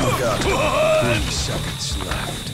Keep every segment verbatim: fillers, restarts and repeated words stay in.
got three seconds left.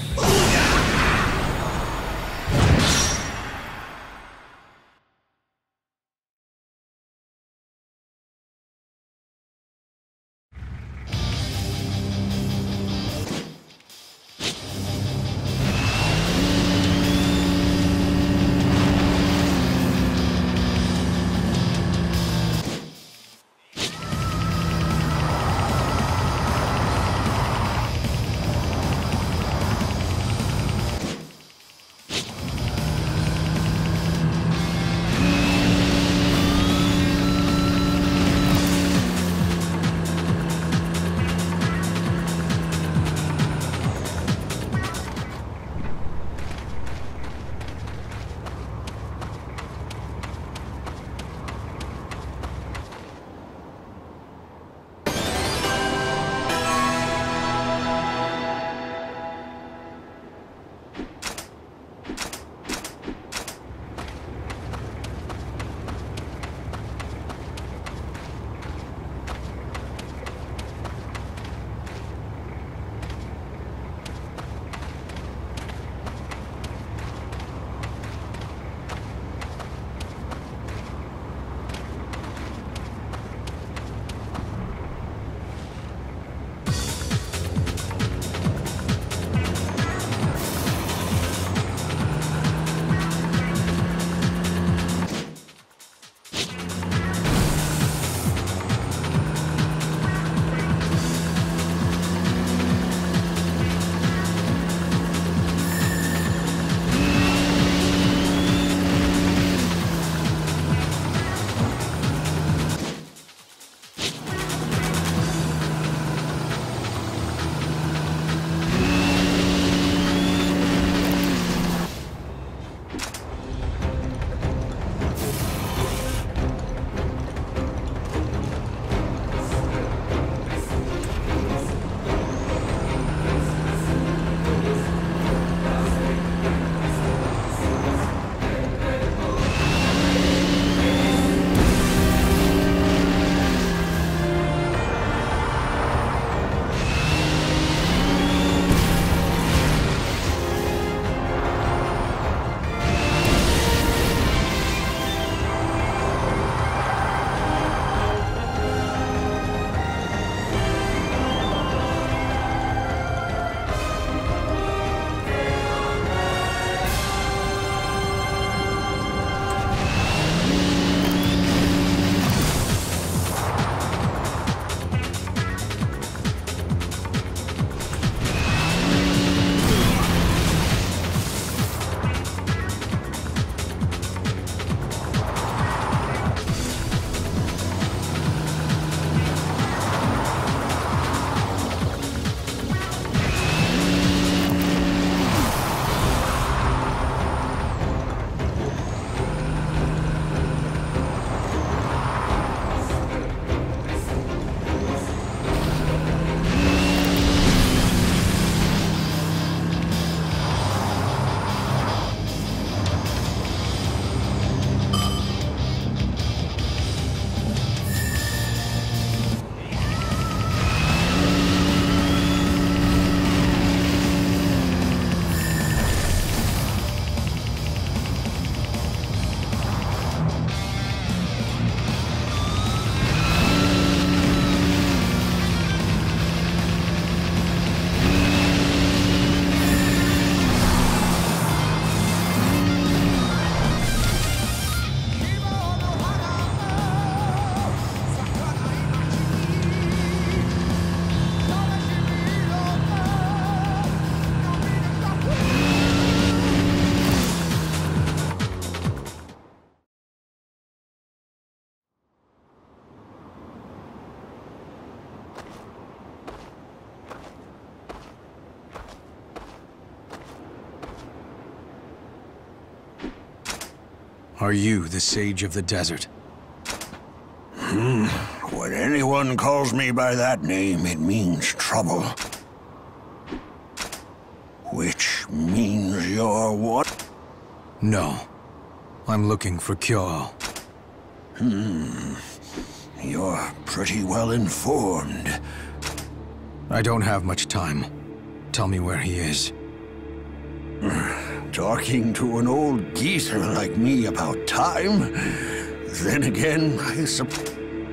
Are you the Sage of the Desert? Hmm. When anyone calls me by that name, it means trouble. Which means you're what? No. I'm looking for Kyo. Hmm. You're pretty well informed. I don't have much time. Tell me where he is. Talking to an old geezer like me about time? Then again, I suppose...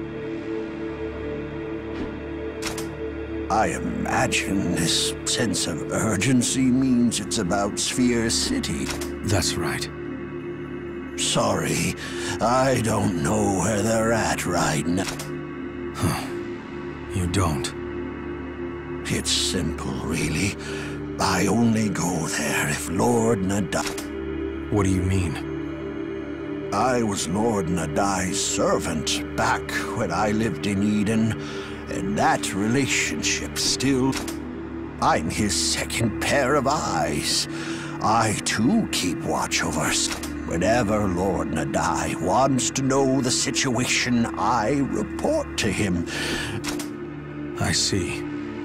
I imagine this sense of urgency means it's about Sphere City. That's right. Sorry, I don't know where they're at right now. Huh. You don't? It's simple, really. I only go there if Lord Nadai... What do you mean? I was Lord Nadai's servant back when I lived in Eden, and that relationship still... I'm his second pair of eyes. I, too, keep watch over... Whenever Lord Nadai wants to know the situation, I report to him. I see.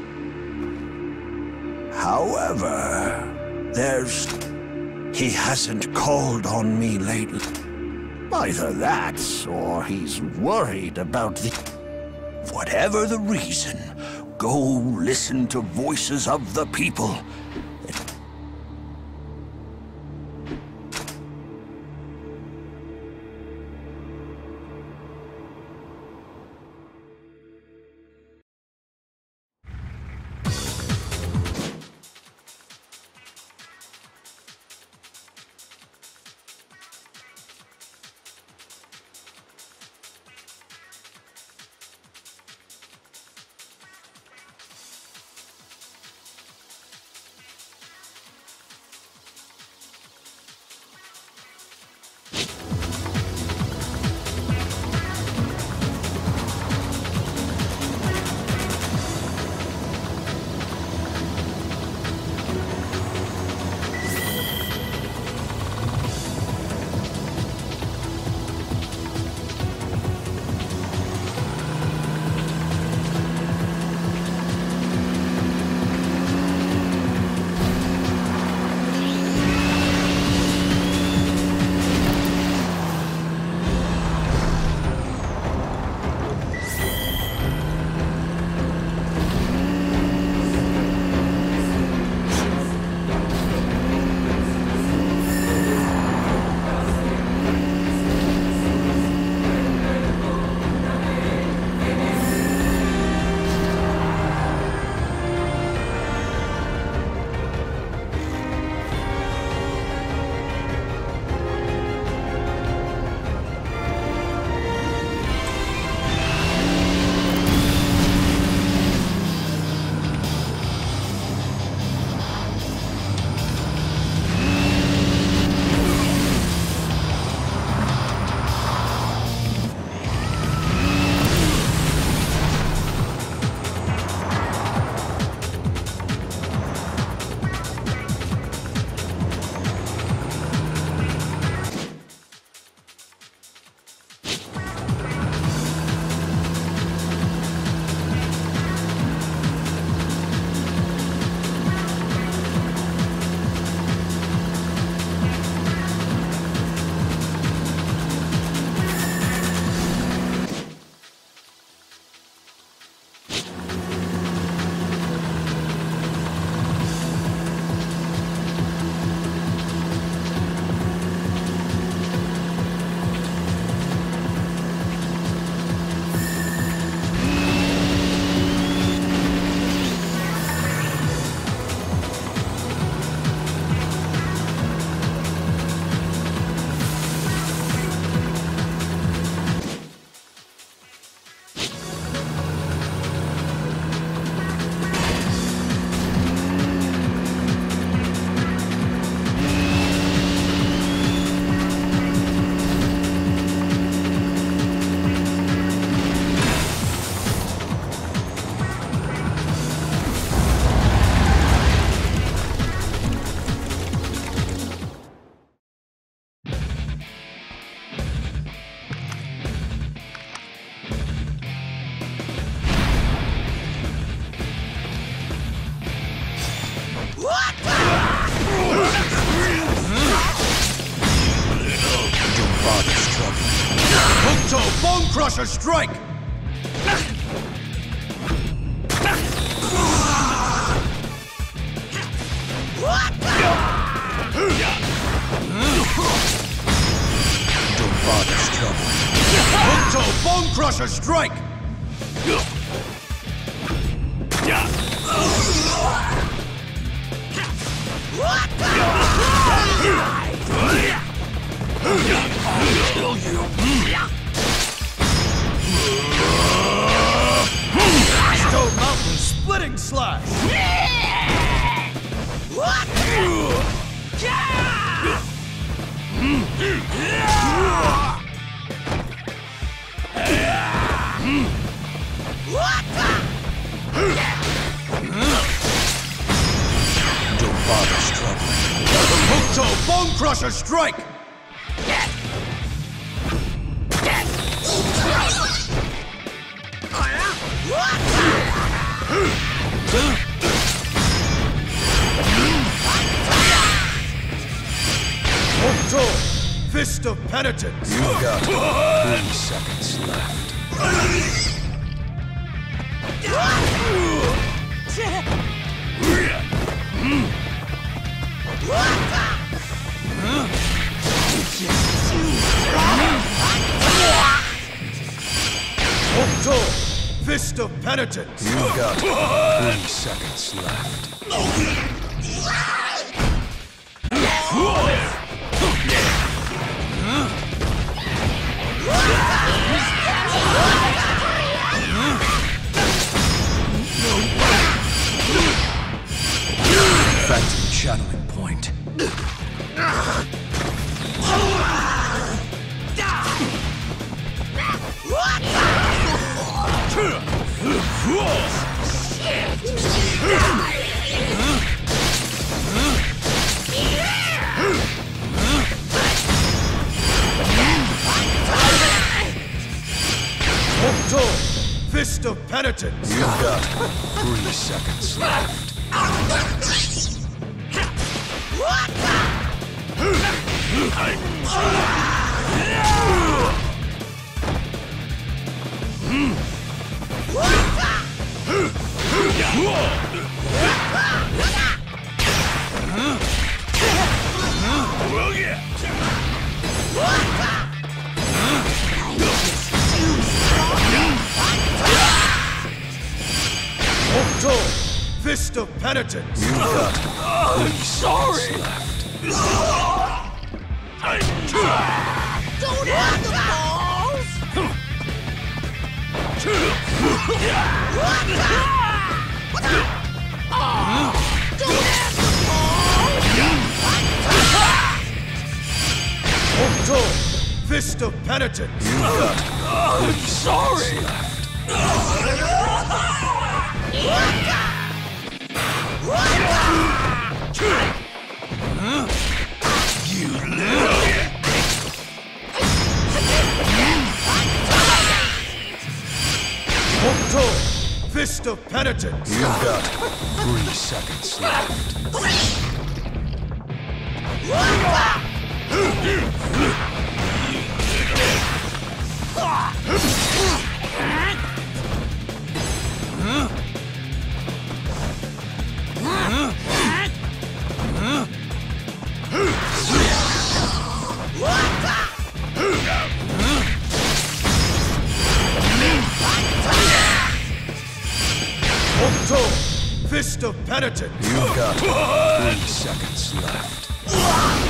However, there's... He hasn't called on me lately. Either that, or he's worried about the... Whatever the reason, go listen to Voices of the People. Bone Crusher strike! troubling. Hookto Bone Crusher Strike! I'll kill you. Stone Mountain Splitting Slash! Don't bother struggling. Hookto Bone Crusher Strike! Hookto Fist of Penitence! You got three seconds left. Hookto Fist of Penitence! You got three seconds left. Phantom channeling point. Hookto Fist of Penitence! You got three seconds left. Hookto Fist of Penitence! You got three seconds left. Don't have the balls! Don't have the balls! Hookto Fist of Penitence! You got three seconds left. You little... Hookto Fist of Penitence! You got three seconds left. Hookto Fist of Penitence! You got three seconds left.